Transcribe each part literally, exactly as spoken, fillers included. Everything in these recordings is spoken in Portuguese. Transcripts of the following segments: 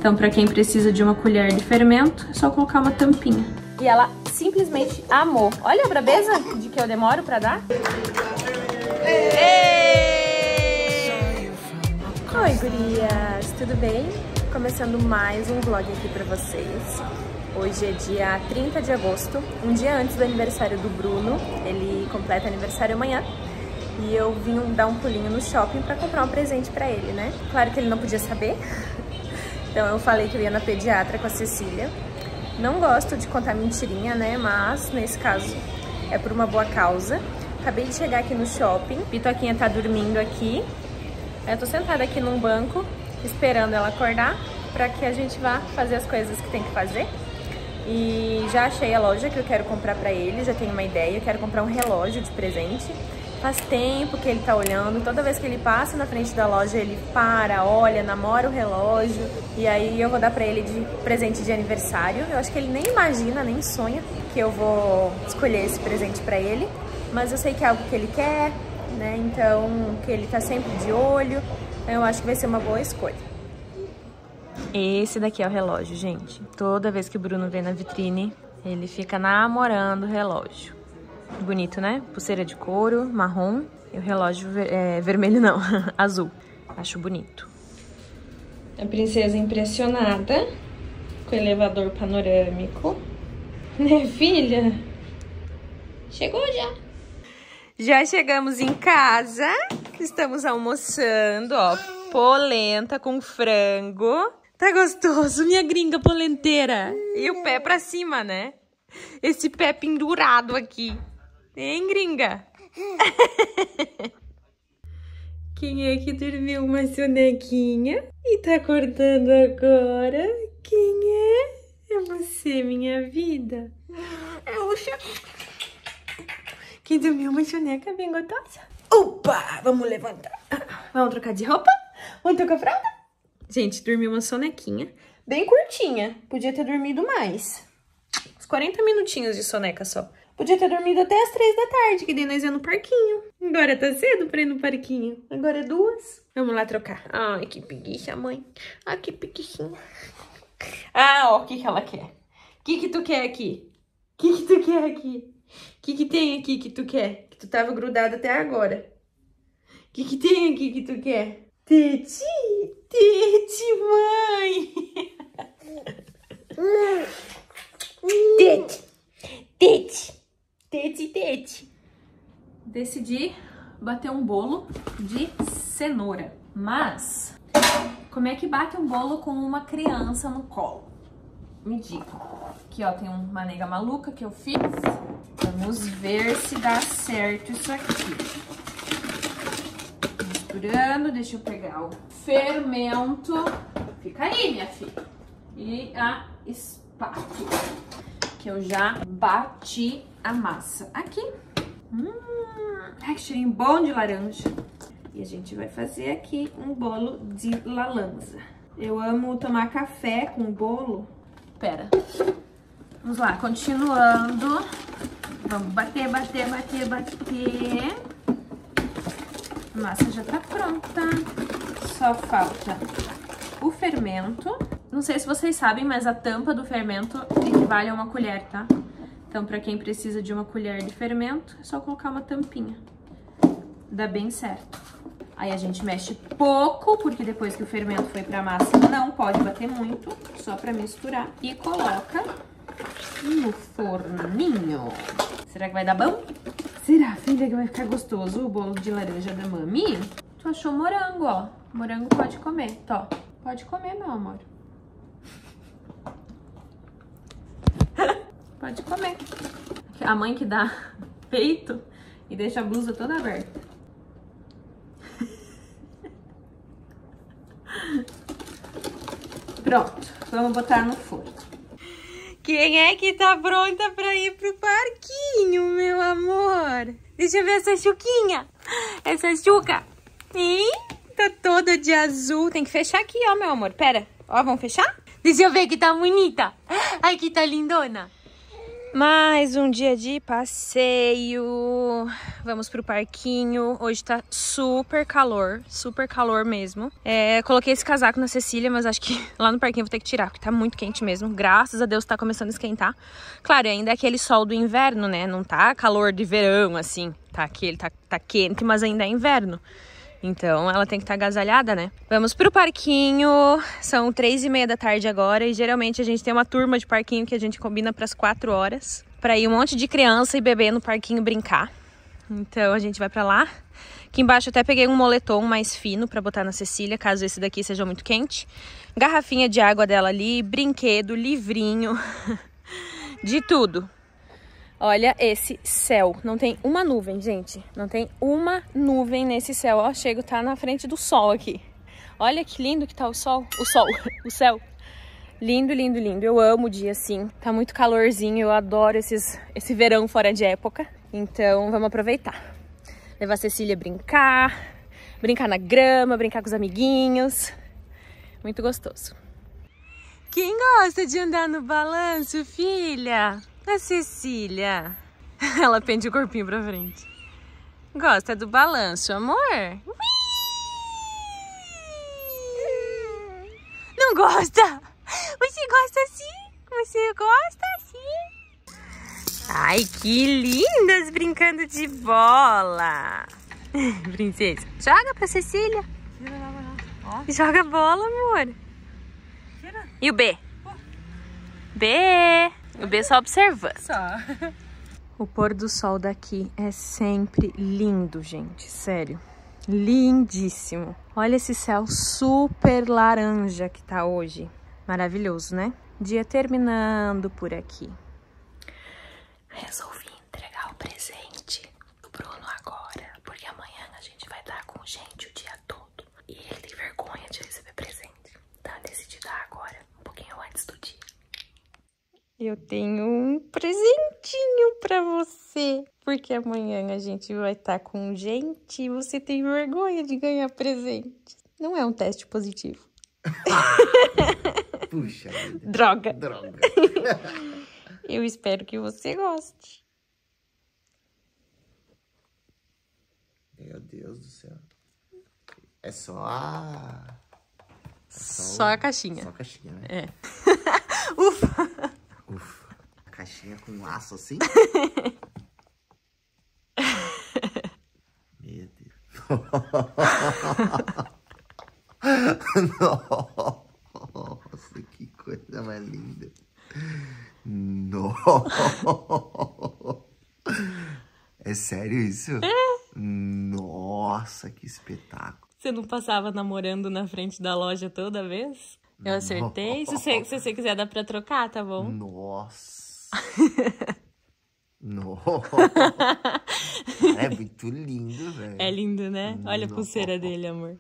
Então, pra quem precisa de uma colher de fermento, é só colocar uma tampinha. E ela simplesmente amou. Olha a brabeza de que eu demoro pra dar. Ei! Oi, gurias! Tudo bem? Começando mais um vlog aqui pra vocês. Hoje é dia trinta de agosto, um dia antes do aniversário do Bruno. Ele completa aniversário amanhã. E eu vim dar um pulinho no shopping pra comprar um presente pra ele, né? Claro que ele não podia saber. Então eu falei que eu ia na pediatra com a Cecília. Não gosto de contar mentirinha, né? Mas nesse caso é por uma boa causa. Acabei de chegar aqui no shopping. Pitoquinha tá dormindo aqui. Eu tô sentada aqui num banco, esperando ela acordar pra que a gente vá fazer as coisas que tem que fazer. E já achei a loja que eu quero comprar pra ele, já tenho uma ideia. Eu quero comprar um relógio de presente. Faz tempo que ele tá olhando, toda vez que ele passa na frente da loja, ele para, olha, namora o relógio. E aí eu vou dar pra ele de presente de aniversário. Eu acho que ele nem imagina, nem sonha que eu vou escolher esse presente pra ele. Mas eu sei que é algo que ele quer, né, então que ele tá sempre de olho. Então eu acho que vai ser uma boa escolha. Esse daqui é o relógio, gente. Toda vez que o Bruno vem na vitrine, ele fica namorando o relógio. Bonito, né? Pulseira de couro, marrom. E o relógio ver é, vermelho não, azul. Acho bonito. A princesa impressionada com o elevador panorâmico. Né, filha? Chegou já. Já chegamos em casa. Estamos almoçando, ó. Polenta com frango. Tá gostoso, minha gringa polenteira. E o pé pra cima, né? Esse pé pendurado aqui. Hein, gringa? Quem é que dormiu uma sonequinha e tá acordando agora? Quem é? É você, minha vida. É o Quem dormiu uma soneca bem gostosa? Opa! Vamos levantar. Vamos trocar de roupa? Vamos trocar fralda? Gente, dormiu uma sonequinha bem curtinha. Podia ter dormido mais. Uns quarenta minutinhos de soneca só. Podia ter dormido até as três da tarde, que daí nós ia no parquinho. Agora tá cedo pra ir no parquinho. Agora é duas. Vamos lá trocar. Ai, que preguiça, mãe. Ai, que preguiçinha. Ah, ó, o que que ela quer? O que que tu quer aqui? O que que tu quer aqui? O que que tem aqui que tu quer? Que tu tava grudado até agora. O que que tem aqui que tu quer? Tete, Tete, mãe. Tete, Tete. Tete, tete. Decidi bater um bolo de cenoura. Mas, como é que bate um bolo com uma criança no colo? Me diga. Aqui, ó, tem uma nega maluca que eu fiz. Vamos ver se dá certo isso aqui. Misturando, deixa eu pegar o fermento. Fica aí, minha filha. E a espátula, que eu já bati a massa aqui. Hum, ai, que cheirinho bom de laranja. E a gente vai fazer aqui um bolo de lalanza. Eu amo tomar café com bolo. Pera. Vamos lá, continuando. Vamos bater, bater, bater, bater. A massa já tá pronta. Só falta o fermento. Não sei se vocês sabem, mas a tampa do fermento equivale a uma colher, tá? Então, pra quem precisa de uma colher de fermento, é só colocar uma tampinha. Dá bem certo. Aí a gente mexe pouco, porque depois que o fermento foi pra massa, não pode bater muito, só pra misturar. E coloca no forninho. Será que vai dar bom? Será, filha, que vai ficar gostoso o bolo de laranja da mami? Tu achou morango, ó. Morango pode comer, tó. Pode comer, meu amor. Pode comer. A mãe que dá peito e deixa a blusa toda aberta. Pronto, vamos botar no forno. Quem é que tá pronta pra ir pro parquinho, meu amor? Deixa eu ver essa chuquinha. Essa chuca. Hein? Tá toda de azul. Tem que fechar aqui, ó, meu amor. Pera. Ó, vamos fechar? Deixa eu ver que tá bonita. Ai, que tá lindona. Mais um dia de passeio. Vamos pro parquinho. Hoje tá super calor, super calor mesmo. É, coloquei esse casaco na Cecília, mas acho que lá no parquinho eu vou ter que tirar, porque tá muito quente mesmo. Graças a Deus tá começando a esquentar. Claro, ainda é aquele sol do inverno, né? Não tá calor de verão, assim. Tá aquele, tá, tá quente, mas ainda é inverno. Então ela tem que estar agasalhada, né? Vamos pro parquinho. São três e meia da tarde agora. E geralmente a gente tem uma turma de parquinho que a gente combina para as quatro horas. Pra ir um monte de criança e bebê no parquinho brincar. Então a gente vai pra lá. Aqui embaixo eu até peguei um moletom mais fino pra botar na Cecília, caso esse daqui seja muito quente. Garrafinha de água dela ali, brinquedo, livrinho. De tudo. Olha esse céu, não tem uma nuvem, gente, não tem uma nuvem nesse céu, ó, chego, tá na frente do sol aqui. Olha que lindo que tá o sol, o sol, o céu. Lindo, lindo, lindo, eu amo o dia assim, tá muito calorzinho, eu adoro esses, esse verão fora de época, então vamos aproveitar. Levar a Cecília a brincar, brincar na grama, brincar com os amiguinhos, muito gostoso. Quem gosta de andar no balanço, filha? A Cecília, ela pende o corpinho pra frente. Gosta do balanço, amor? Ui! Não gosta? Você gosta assim? Você gosta assim? Ai, que lindas brincando de bola. Princesa, joga pra Cecília. Joga bola, amor. E o B? B. O B só observando. Só. O pôr do sol daqui é sempre lindo, gente. Sério. Lindíssimo. Olha esse céu super laranja que tá hoje. Maravilhoso, né? Dia terminando por aqui. Resolvi entregar o presente do Bruno agora. Porque amanhã a gente vai estar com gente o dia todo. E ele tem vergonha de receber presente. Então eu decidi dar agora, um pouquinho antes do dia. Eu tenho um presentinho pra você, porque amanhã a gente vai estar com gente e você tem vergonha de ganhar presente. Não é um teste positivo. Puxa vida. Droga. Droga. Eu espero que você goste. Meu Deus do céu. É só a... Só, só a caixinha. Só a caixinha, né? É. Ufa. Ufa, caixinha com laço assim? Meu Deus. Nossa, que coisa mais linda. Nossa. É sério isso? É. Nossa, que espetáculo. Você não passava namorando na frente da loja toda vez? Eu acertei. Se você, se você quiser, dá pra trocar, tá bom? Nossa. Nossa. É muito lindo, velho. É lindo, né? Olha a pulseira dele, amor.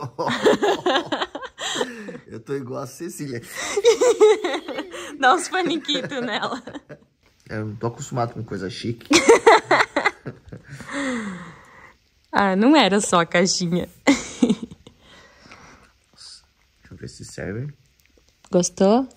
Eu tô igual a Cecília. Dá uns paniquitos nela. Eu não tô acostumado com coisa chique. Ah, não era só a caixinha. Deixa eu ver se serve. Gostou?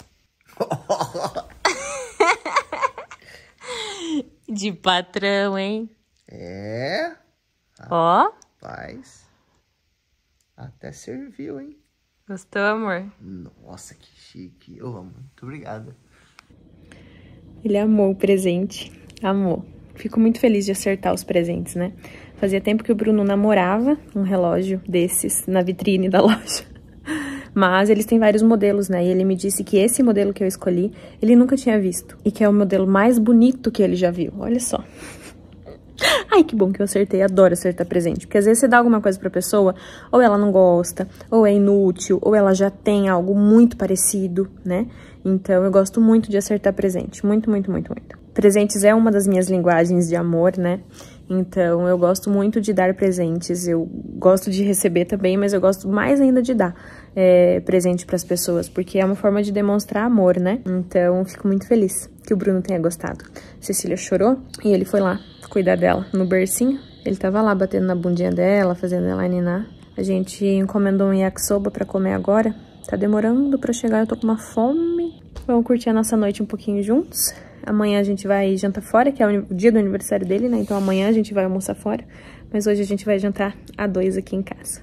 De patrão, hein? É. Ó. Rapaz. Até serviu, hein? Gostou, amor? Nossa, que chique. Eu amo. Muito obrigado. Ele amou o presente. Amou. Fico muito feliz de acertar os presentes, né? Fazia tempo que o Bruno namorava um relógio desses na vitrine da loja. Mas eles têm vários modelos, né? E ele me disse que esse modelo que eu escolhi, ele nunca tinha visto. E que é o modelo mais bonito que ele já viu. Olha só. Ai, que bom que eu acertei. Adoro acertar presente. Porque às vezes você dá alguma coisa pra pessoa, ou ela não gosta, ou é inútil, ou ela já tem algo muito parecido, né? Então eu gosto muito de acertar presente. Muito, muito, muito, muito. Presentes é uma das minhas linguagens de amor, né? Então eu gosto muito de dar presentes. Eu gosto de receber também, mas eu gosto mais ainda de dar é, presente pras pessoas, porque é uma forma de demonstrar amor, né? Então fico muito feliz que o Bruno tenha gostado. Cecília chorou e ele foi lá cuidar dela no bercinho. Ele tava lá batendo na bundinha dela, fazendo ela ninar. A gente encomendou um yakisoba pra comer agora. Tá demorando pra chegar, eu tô com uma fome. Vamos curtir a nossa noite um pouquinho juntos. Amanhã a gente vai jantar fora, que é o dia do aniversário dele, né? Então amanhã a gente vai almoçar fora. Mas hoje a gente vai jantar a dois aqui em casa.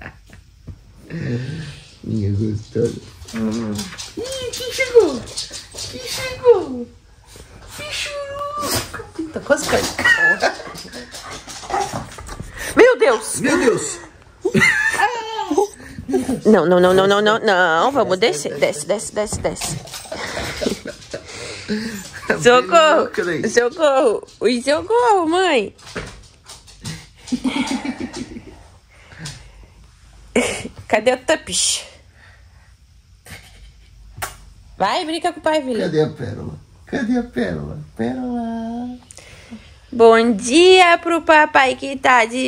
Minha gostosa. Hum. Ih, quem chegou? Quem chegou? Pichuruca. Tá coscando. Meu Deus! Meu Deus! Não, não, não, não, não, não, não. Vamos descer. Desce, desce, desce, desce. Socorro! Socorro! Ui, socorro, mãe! Cadê o Tupish? Vai, brinca com o pai, filha. Cadê a pérola? Cadê a pérola? Pérola! Bom dia pro papai que tá de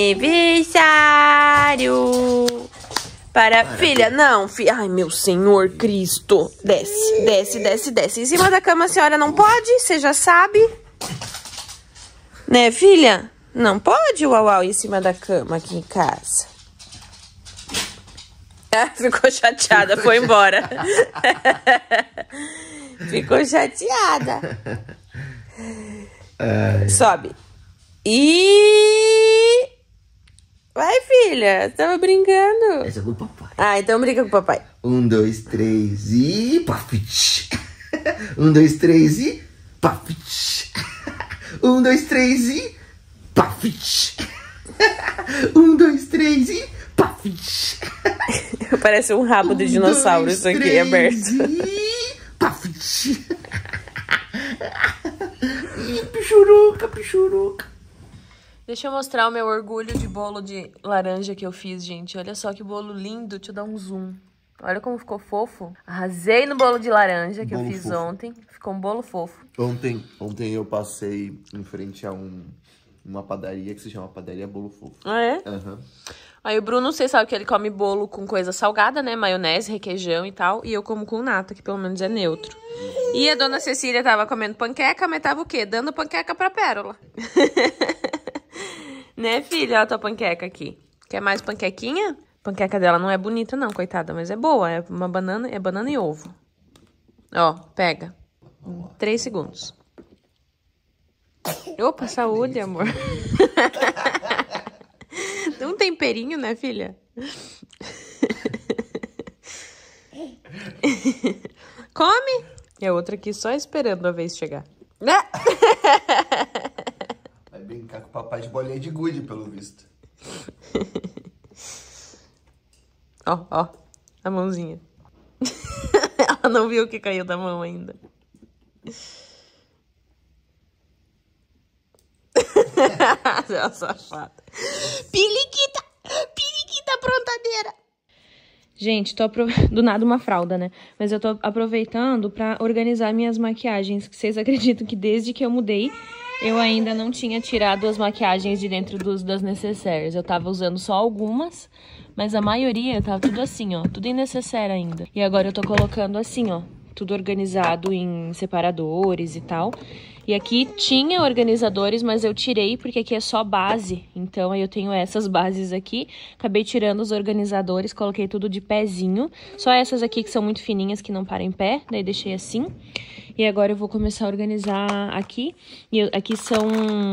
aniversário. Para a filha, não, filha. Ai, meu Senhor Cristo. Desce, desce, desce, desce. Em cima da cama a senhora não pode? Você já sabe? Né, filha? Não pode, uau, uau, em cima da cama aqui em casa. Ah, ficou chateada, foi embora. Ficou chateada. Ai. Sobe. E... Vai, filha. Você tava brincando. Essa é do papai. Ah, então brinca com o papai. Um, dois, três e... Pafit. Um, dois, três e... Pafit. Um, dois, três e... Pafit. Um, dois, três e... Pafit. Parece um rabo de dinossauro isso aqui aberto. E... Pafit. Pichuruca, pichuruca. Deixa eu mostrar o meu orgulho de bolo de laranja que eu fiz, gente. Olha só que bolo lindo. Deixa eu dar um zoom. Olha como ficou fofo. Arrasei no bolo de laranja que bolo eu fiz fofo. Ontem. Ficou um bolo fofo. Ontem, ontem eu passei em frente a um, uma padaria que se chama Padaria Bolo Fofo. Ah, é? Aham. Uhum. Aí o Bruno, vocês sabem que ele come bolo com coisa salgada, né? Maionese, requeijão e tal. E eu como com nata, que pelo menos é neutro. E a dona Cecília tava comendo panqueca, mas tava o quê? Dando panqueca pra Pérola. Né, filha? Olha a tua panqueca aqui. Quer mais panquequinha? A panqueca dela não é bonita, não, coitada. Mas é boa. É uma banana, é banana e ovo. Ó, pega. Em três segundos. Opa, saúde, amor. Tem um temperinho, né, filha? Come! E a outra aqui só esperando a vez chegar. Vai brincar com o papai de bolinha de gude, pelo visto. Ó, ó, a mãozinha. Ela não viu o que caiu da mão ainda. Ela safada. Periquita! Periquita aprontadeira! Gente, tô apro... do nada uma fralda, né? Mas eu tô aproveitando pra organizar minhas maquiagens. Vocês acreditam que desde que eu mudei, eu ainda não tinha tirado as maquiagens de dentro dos, das necessaires. Eu tava usando só algumas, mas a maioria tava tudo assim, ó. Tudo em necessaire ainda. E agora eu tô colocando assim, ó. Tudo organizado em separadores e tal. E aqui tinha organizadores, mas eu tirei porque aqui é só base. Então, aí eu tenho essas bases aqui. Acabei tirando os organizadores, coloquei tudo de pezinho. Só essas aqui que são muito fininhas, que não param em pé. Daí deixei assim. E agora eu vou começar a organizar aqui. E eu, aqui são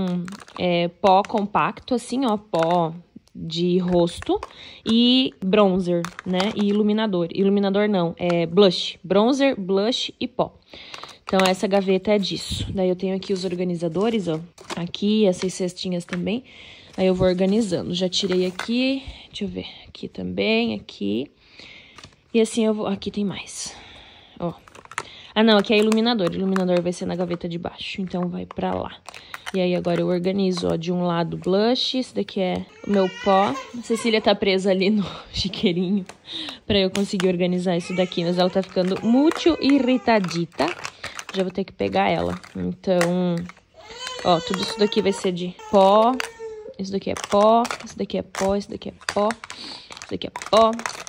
é, pó compacto, assim, ó, pó de rosto e bronzer, né? E iluminador. Iluminador não, é blush. Bronzer, blush e pó. Então, essa gaveta é disso. Daí, eu tenho aqui os organizadores, ó. Aqui, essas cestinhas também. Aí, eu vou organizando. Já tirei aqui. Deixa eu ver. Aqui também, aqui. E assim, eu vou... Aqui tem mais. Ó. Ah, não. Aqui é iluminador. O iluminador vai ser na gaveta de baixo. Então, vai pra lá. E aí, agora eu organizo, ó. De um lado, blush. Esse daqui é o meu pó. A Cecília tá presa ali no chiqueirinho. Pra eu conseguir organizar isso daqui. Mas ela tá ficando muito irritadita. Já vou ter que pegar ela. Então, ó, tudo isso daqui vai ser de pó. Isso daqui é pó. Isso daqui é pó. Isso daqui é pó. Isso daqui é pó.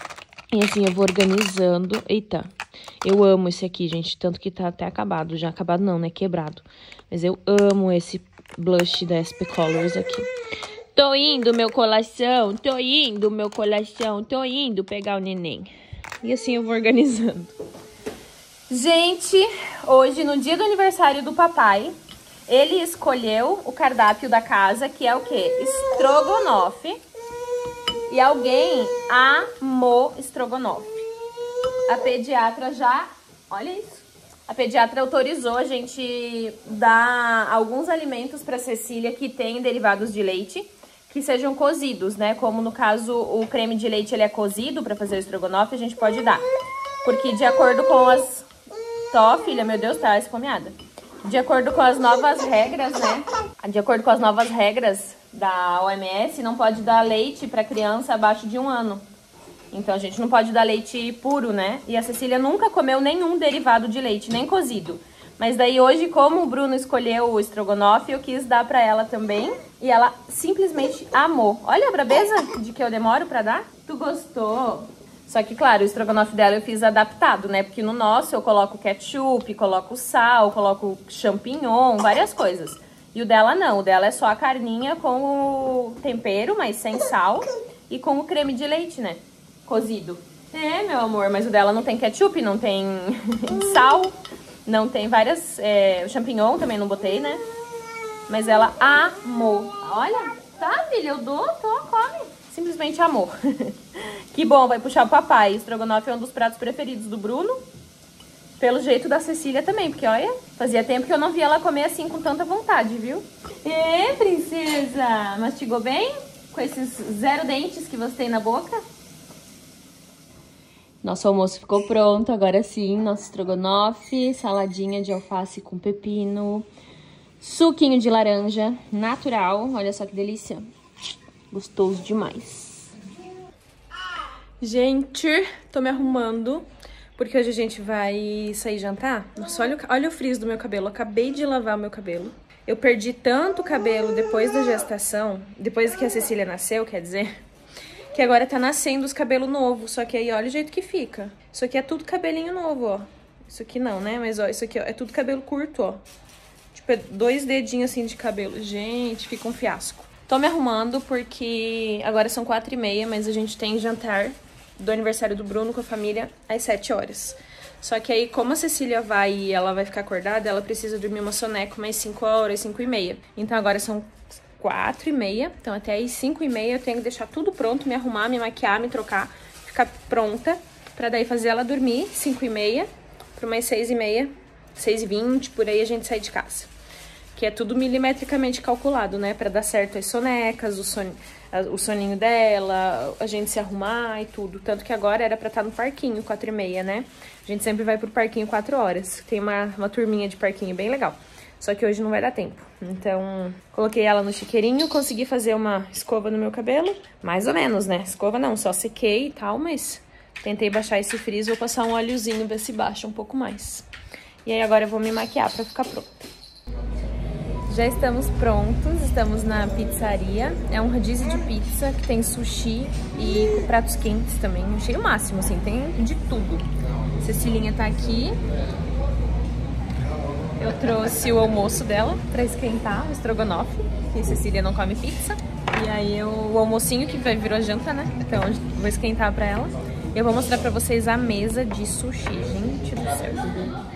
E assim, eu vou organizando. Eita, eu amo esse aqui, gente. Tanto que tá até acabado. Já acabado não, né? Quebrado. Mas eu amo esse blush da S P Colors aqui. Tô indo, meu coração. Tô indo, meu coração. Tô indo pegar o neném. E assim eu vou organizando. Gente, hoje, no dia do aniversário do papai, ele escolheu o cardápio da casa, que é o quê? Estrogonofe. E alguém amou estrogonofe. A pediatra já... Olha isso. A pediatra autorizou a gente dar alguns alimentos para Cecília que tem derivados de leite, que sejam cozidos, né? Como no caso o creme de leite ele é cozido para fazer o estrogonofe, a gente pode dar. Porque de acordo com as... Tó, filha, meu Deus, tá esfomeada. De acordo com as novas regras, né? De acordo com as novas regras da O M S, não pode dar leite para criança abaixo de um ano. Então a gente não pode dar leite puro, né? E a Cecília nunca comeu nenhum derivado de leite, nem cozido. Mas daí hoje, como o Bruno escolheu o estrogonofe, eu quis dar pra ela também. E ela simplesmente amou. Olha a brabeza de que eu demoro pra dar. Tu gostou? Só que, claro, o estrogonofe dela eu fiz adaptado, né? Porque no nosso eu coloco ketchup, coloco sal, coloco champignon, várias coisas. E o dela não, o dela é só a carninha com o tempero, mas sem sal. E com o creme de leite, né? Cozido. É, meu amor, mas o dela não tem ketchup, não tem sal, não tem várias... É, o champignon também não botei, né? Mas ela amou. Olha, tá, filha, eu dou, tô, come. Simplesmente amor. Que bom, vai puxar o papai. Estrogonofe é um dos pratos preferidos do Bruno. Pelo jeito da Cecília também, porque olha, fazia tempo que eu não via ela comer assim com tanta vontade, viu? É, princesa, mastigou bem? Com esses zero dentes que você tem na boca? Nosso almoço ficou pronto, agora sim, nosso estrogonofe, saladinha de alface com pepino, suquinho de laranja natural, olha só que delícia. Gostoso demais. Gente, tô me arrumando, porque hoje a gente vai sair jantar. Nossa, olha, olha o frizz do meu cabelo, eu acabei de lavar o meu cabelo. Eu perdi tanto cabelo depois da gestação, depois que a Cecília nasceu, quer dizer, que agora tá nascendo os cabelos novos, só que aí olha o jeito que fica. Isso aqui é tudo cabelinho novo, ó. Isso aqui não, né? Mas ó, isso aqui ó, é tudo cabelo curto, ó. Tipo, é dois dedinhos assim de cabelo. Gente, fica um fiasco. Tô me arrumando porque agora são quatro e meia, mas a gente tem jantar do aniversário do Bruno com a família às sete horas. Só que aí, como a Cecília vai e ela vai ficar acordada, ela precisa dormir uma soneca umas cinco horas, cinco e meia. Então agora são quatro e meia, então até aí cinco e meia eu tenho que deixar tudo pronto, me arrumar, me maquiar, me trocar, ficar pronta, pra daí fazer ela dormir cinco e meia, para umas seis e meia, seis e vinte, por aí a gente sai de casa. Que é tudo milimetricamente calculado, né? Pra dar certo as sonecas, o, son... o soninho dela, a gente se arrumar e tudo. Tanto que agora era pra estar no parquinho, quatro e meia, né? A gente sempre vai pro parquinho quatro horas. Tem uma, uma turminha de parquinho bem legal. Só que hoje não vai dar tempo. Então, coloquei ela no chiqueirinho, consegui fazer uma escova no meu cabelo. Mais ou menos, né? Escova não, só sequei e tal, mas tentei baixar esse frizz. Vou passar um óleozinho, ver se baixa um pouco mais. E aí agora eu vou me maquiar pra ficar pronta. Já estamos prontos, estamos na pizzaria. É um rodízio de pizza que tem sushi e pratos quentes também. Achei o máximo, assim, tem de tudo. Cecilinha tá aqui. Eu trouxe o almoço dela pra esquentar, o estrogonofe, que a Cecília não come pizza. E aí eu, o almocinho que vai virou janta, né? Então eu vou esquentar pra ela. E eu vou mostrar pra vocês a mesa de sushi, gente do céu.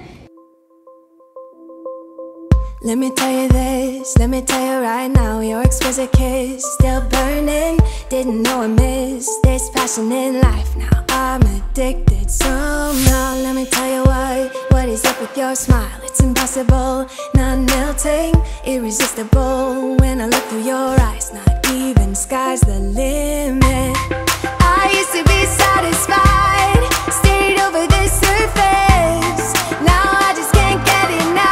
Let me tell you this, let me tell you right now, your exquisite kiss, still burning, didn't know I missed this passion in life, now I'm addicted somehow. Let me tell you what, what is up with your smile, it's impossible, not melting, irresistible, when I look through your eyes, not even sky's the limit. I used to be satisfied, stayed over the surface, now I just can't get enough.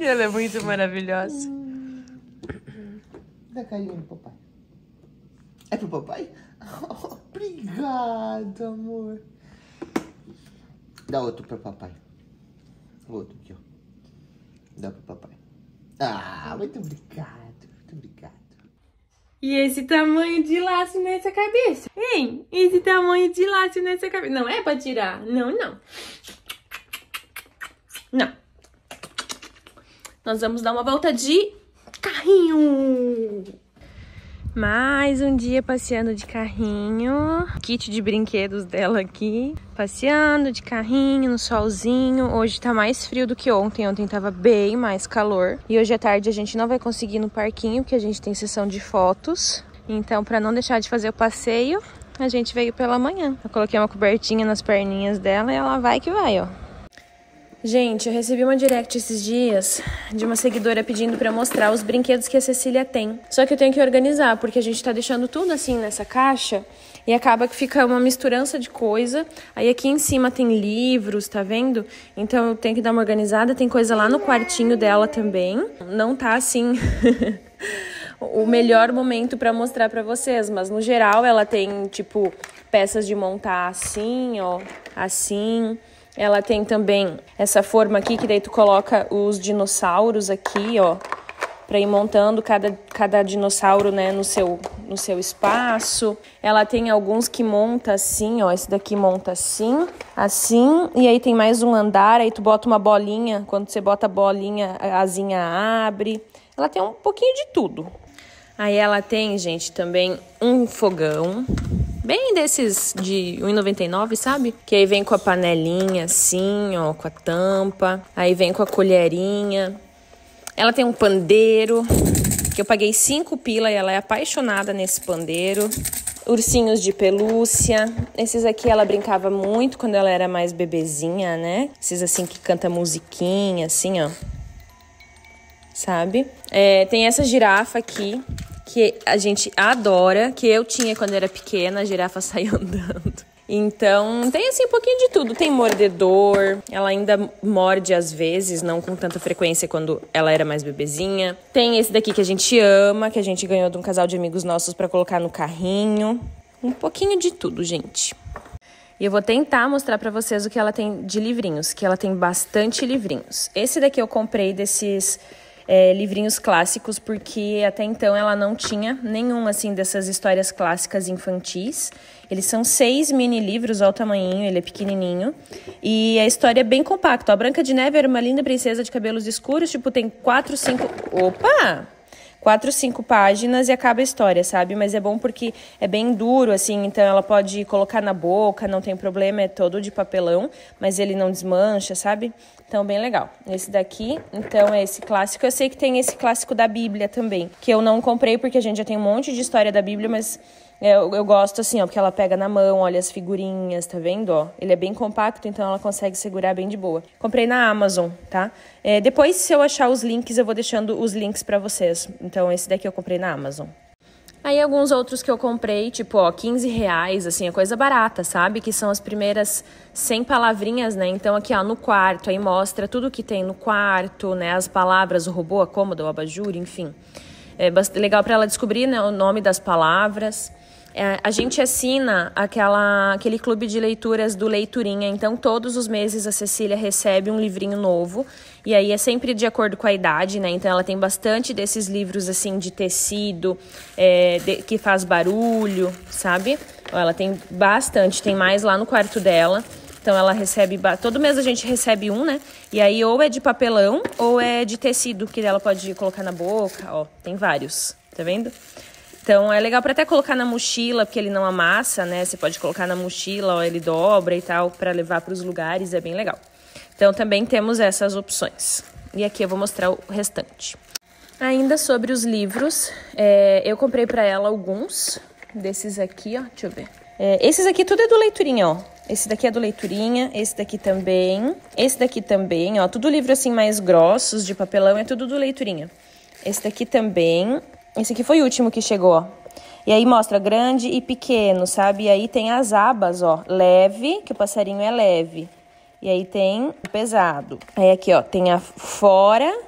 Ela é muito maravilhosa. Dá carinho pro papai. É pro papai? Oh, obrigado, amor. Dá outro pro papai. Outro aqui, ó. Dá pro papai. Ah, muito obrigado. Muito obrigado. E esse tamanho de laço nessa cabeça? Hein? Esse tamanho de laço nessa cabeça. Não é pra tirar. Não, não. Não. Nós vamos dar uma volta de carrinho. Mais um dia passeando de carrinho. Kit de brinquedos dela aqui. Passeando de carrinho no solzinho. Hoje tá mais frio do que ontem. Ontem tava bem mais calor. E hoje à tarde a gente não vai conseguir ir no parquinho, porque a gente tem sessão de fotos. Então, pra não deixar de fazer o passeio, a gente veio pela manhã. Eu coloquei uma cobertinha nas perninhas dela e ela vai que vai, ó. Gente, eu recebi uma direct esses dias de uma seguidora pedindo pra eu mostrar os brinquedos que a Cecília tem. Só que eu tenho que organizar, porque a gente tá deixando tudo assim nessa caixa e acaba que fica uma misturança de coisa. Aí aqui em cima tem livros, tá vendo? Então eu tenho que dar uma organizada. Tem coisa lá no quartinho dela também. Não tá assim o melhor momento pra mostrar pra vocês, mas no geral ela tem, tipo, peças de montar assim, ó, assim. Ela tem também essa forma aqui, que daí tu coloca os dinossauros aqui, ó, pra ir montando cada, cada dinossauro, né, no seu, no seu espaço. Ela tem alguns que monta assim, ó, esse daqui monta assim, assim, e aí tem mais um andar, aí tu bota uma bolinha, quando você bota a bolinha, a asinha abre. Ela tem um pouquinho de tudo. Aí ela tem, gente, também um fogão. Bem desses de um real e noventa e nove, sabe? Que aí vem com a panelinha assim, ó, com a tampa. Aí vem com a colherinha. Ela tem um pandeiro, que eu paguei cinco pila e ela é apaixonada nesse pandeiro. Ursinhos de pelúcia. Esses aqui ela brincava muito quando ela era mais bebezinha, né? Esses assim que canta musiquinha, assim, ó. Sabe? É, tem essa girafa aqui, que a gente adora, que eu tinha quando era pequena, a girafa saiu andando. Então, tem assim um pouquinho de tudo. Tem mordedor, ela ainda morde às vezes, não com tanta frequência quando ela era mais bebezinha. Tem esse daqui que a gente ama, que a gente ganhou de um casal de amigos nossos pra colocar no carrinho. Um pouquinho de tudo, gente. E eu vou tentar mostrar pra vocês o que ela tem de livrinhos, que ela tem bastante livrinhos. Esse daqui eu comprei desses... É, livrinhos clássicos, porque até então ela não tinha nenhum, assim, dessas histórias clássicas infantis. Eles são seis mini livros, olha o tamanhinho, ele é pequenininho. E a história é bem compacta. A Branca de Neve era uma linda princesa de cabelos escuros, tipo, tem quatro, cinco... Opa! Quatro, cinco páginas e acaba a história, sabe? Mas é bom porque é bem duro, assim, então ela pode colocar na boca, não tem problema, é todo de papelão, mas ele não desmancha, sabe? Então, bem legal. Esse daqui, então, é esse clássico. Eu sei que tem esse clássico da Bíblia também, que eu não comprei porque a gente já tem um monte de história da Bíblia, mas eu, eu gosto assim, ó, porque ela pega na mão, olha as figurinhas, tá vendo, ó? Ele é bem compacto, então ela consegue segurar bem de boa. Comprei na Amazon, tá? É, depois, se eu achar os links, eu vou deixando os links pra vocês. Então, esse daqui eu comprei na Amazon. Aí, alguns outros que eu comprei, tipo, ó, quinze reais, assim, é coisa barata, sabe? Que são as primeiras cem palavrinhas, né? Então, aqui, ó, no quarto, aí mostra tudo que tem no quarto, né? As palavras, o robô, a cômoda, o abajur, enfim. É legal pra ela descobrir, né, o nome das palavras. É, a gente assina aquela, aquele clube de leituras do Leiturinha, então todos os meses a Cecília recebe um livrinho novo, e aí é sempre de acordo com a idade, né? Então ela tem bastante desses livros assim de tecido, é, de, que faz barulho, sabe? Ela tem bastante, tem mais lá no quarto dela. Então ela recebe, todo mês a gente recebe um, né? E aí ou é de papelão ou é de tecido, que ela pode colocar na boca, ó, tem vários, tá vendo? Então, é legal para até colocar na mochila, porque ele não amassa, né? Você pode colocar na mochila, ó, ele dobra e tal, para levar para os lugares, é bem legal. Então, também temos essas opções. E aqui eu vou mostrar o restante. Ainda sobre os livros, é, eu comprei para ela alguns desses aqui, ó, deixa eu ver. É, esses aqui tudo é do Leiturinha, ó. Esse daqui é do Leiturinha, esse daqui também, esse daqui também, ó. Tudo livro assim mais grossos, de papelão, é tudo do Leiturinha. Esse daqui também... Esse aqui foi o último que chegou, ó. E aí mostra grande e pequeno, sabe? E aí tem as abas, ó. Leve, que o passarinho é leve. E aí tem pesado. Aí aqui, ó, tem a fora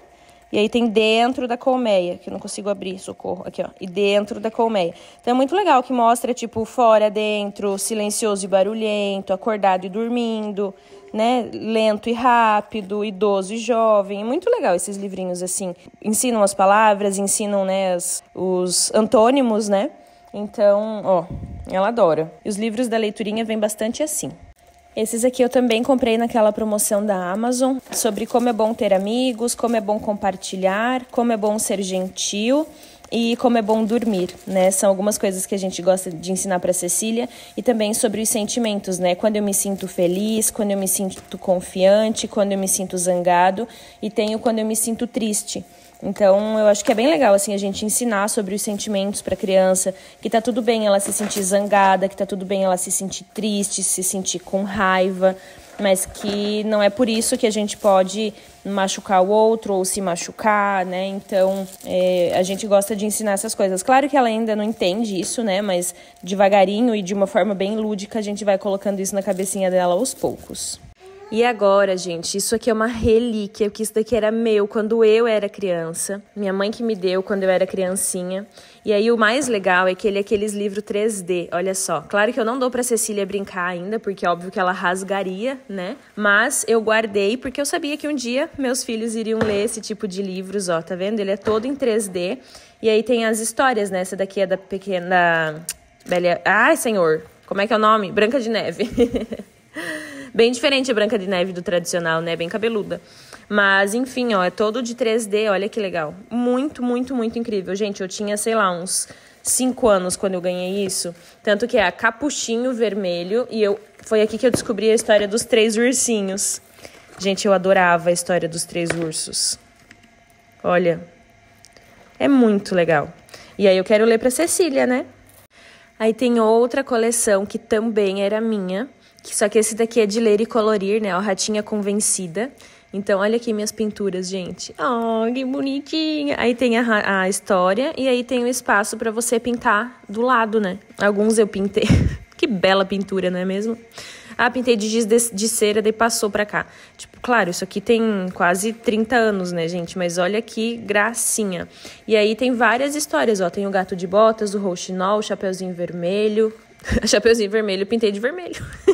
E aí tem dentro da colmeia, que eu não consigo abrir, socorro, aqui ó, e dentro da colmeia. Então é muito legal que mostra, tipo, fora, dentro, silencioso e barulhento, acordado e dormindo, né, lento e rápido, idoso e jovem. É muito legal esses livrinhos, assim. Ensinam as palavras, ensinam, né, as, os antônimos, né. Então, ó, ela adora. E os livros da leiturinha vêm bastante assim. Esses aqui eu também comprei naquela promoção da Amazon, sobre como é bom ter amigos, como é bom compartilhar, como é bom ser gentil e como é bom dormir, né? São algumas coisas que a gente gosta de ensinar para Cecília, e também sobre os sentimentos, né? Quando eu me sinto feliz, quando eu me sinto confiante, quando eu me sinto zangado, e tenho quando eu me sinto triste. Então, eu acho que é bem legal, assim, a gente ensinar sobre os sentimentos para a criança, que tá tudo bem ela se sentir zangada, que tá tudo bem ela se sentir triste, se sentir com raiva, mas que não é por isso que a gente pode machucar o outro ou se machucar, né? Então, é, a gente gosta de ensinar essas coisas. Claro que ela ainda não entende isso, né? Mas devagarinho e de uma forma bem lúdica, a gente vai colocando isso na cabecinha dela aos poucos. E agora, gente, isso aqui é uma relíquia, porque isso daqui era meu quando eu era criança. Minha mãe que me deu quando eu era criancinha. E aí o mais legal é que ele é aqueles livros três D, olha só. Claro que eu não dou pra Cecília brincar ainda, porque é óbvio que ela rasgaria, né? Mas eu guardei porque eu sabia que um dia meus filhos iriam ler esse tipo de livros, ó, tá vendo? Ele é todo em três D. E aí tem as histórias, né? Essa daqui é da pequena... Bela... Ai, senhor, como é que é o nome? Branca de Neve. Bem diferente a Branca de Neve do tradicional, né? Bem cabeluda. Mas, enfim, ó, é todo de três D, olha que legal. Muito, muito, muito incrível. Gente, eu tinha, sei lá, uns cinco anos quando eu ganhei isso. Tanto que é Capuchinho Vermelho. E eu foi aqui que eu descobri a história dos três ursinhos. Gente, eu adorava a história dos três ursos. Olha, é muito legal. E aí eu quero ler pra Cecília, né? Aí tem outra coleção que também era minha. Só que esse daqui é de ler e colorir, né? A Ratinha Convencida. Então, olha aqui minhas pinturas, gente. Oh, que bonitinha! Aí tem a, a história e aí tem o espaço para você pintar do lado, né? Alguns eu pintei. Que bela pintura, não é mesmo? Ah, pintei de giz de, de cera, daí passou pra cá. Tipo, claro, isso aqui tem quase trinta anos, né, gente? Mas olha que gracinha. E aí tem várias histórias, ó. Tem o Gato de Botas, o Rouxinol, o Chapeuzinho Vermelho... Chapeuzinho Vermelho, eu pintei de vermelho.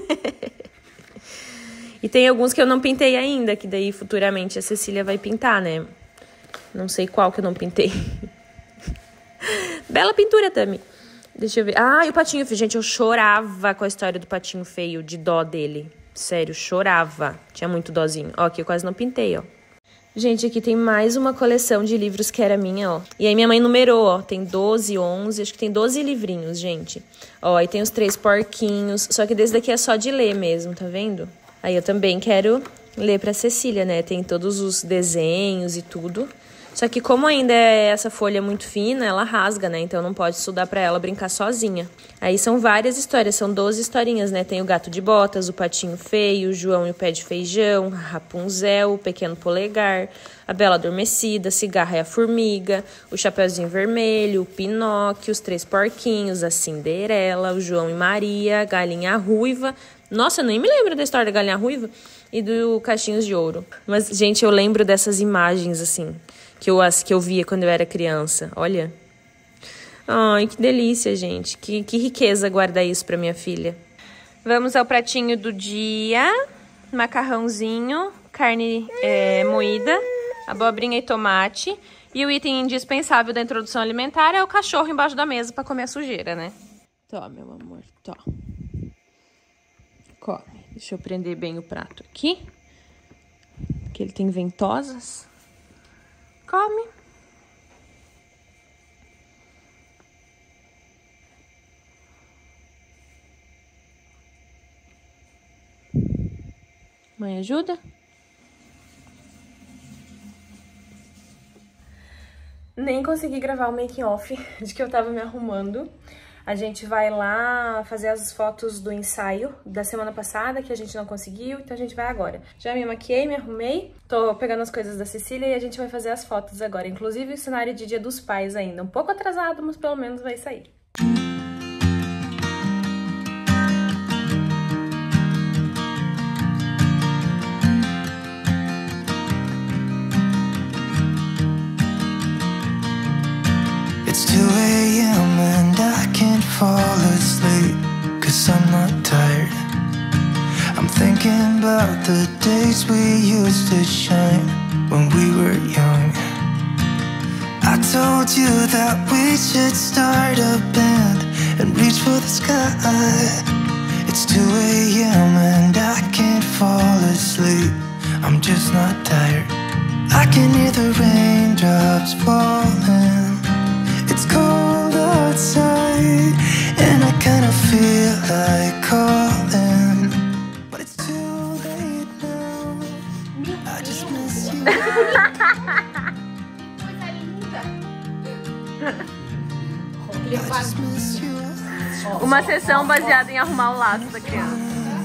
E tem alguns que eu não pintei ainda, que daí futuramente a Cecília vai pintar, né? Não sei qual que eu não pintei. Bela pintura, Tami. Deixa eu ver. Ah, e o Patinho Feio. Gente, eu chorava com a história do Patinho Feio, de dó dele. Sério, chorava. Tinha muito dózinho. Ó, aqui eu quase não pintei, ó. Gente, aqui tem mais uma coleção de livros que era minha, ó. E aí minha mãe numerou, ó. Tem doze, onze, acho que tem doze livrinhos, gente. Ó, aí tem os três porquinhos. Só que desse daqui é só de ler mesmo, tá vendo? Aí eu também quero ler pra Cecília, né? Tem todos os desenhos e tudo. Só que como ainda é essa folha muito fina, ela rasga, né? Então não pode estudar pra ela brincar sozinha. Aí são várias histórias, são doze historinhas, né? Tem o Gato de Botas, o Patinho Feio, o João e o Pé de Feijão, Rapunzel, o Pequeno Polegar, a Bela Adormecida, a Cigarra e a Formiga, o Chapeuzinho Vermelho, o Pinóquio, os Três Porquinhos, a Cinderela, o João e Maria, a Galinha Ruiva. Nossa, eu nem me lembro da história da Galinha Ruiva e do Cachinhos de Ouro. Mas, gente, eu lembro dessas imagens, assim... Que eu, que eu via quando eu era criança. Olha. Ai, que delícia, gente. Que, que riqueza guardar isso pra minha filha. Vamos ao pratinho do dia. Macarrãozinho, carne é, moída, abobrinha e tomate. E o item indispensável da introdução alimentar é o cachorro embaixo da mesa pra comer a sujeira, né? Tó, meu amor, tó. Come. Deixa eu prender bem o prato aqui. Que ele tem ventosas. Come. Mãe, ajuda? Nem consegui gravar o making off de que eu tava me arrumando. A gente vai lá fazer as fotos do ensaio da semana passada, que a gente não conseguiu, então a gente vai agora. Já me maquiei, me arrumei, tô pegando as coisas da Cecília e a gente vai fazer as fotos agora. Inclusive o cenário de Dia dos Pais ainda, um pouco atrasado, mas pelo menos vai sair. cause I'm not tired. I'm thinking about the days we used to shine when we were young. I told you that we should start a band and reach for the sky. It's two A M and I can't fall asleep, I'm just not tired. I can hear the raindrops falling. It's cold outside and I kinda feel like calling, but it's too late now. I just miss you. I just miss you. Uma sessão baseada em arrumar o laço da criança.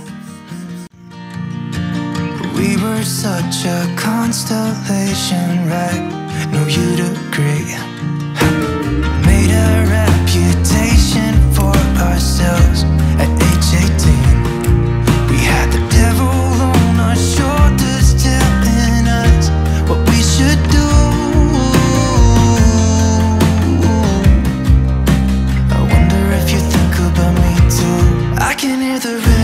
We were such a constellation, right? No, you'd agree. Made a reputation for ourselves at age eighteen. We had the devil on our shoulders telling us what we should do. I wonder if you think about me too. I can hear the rain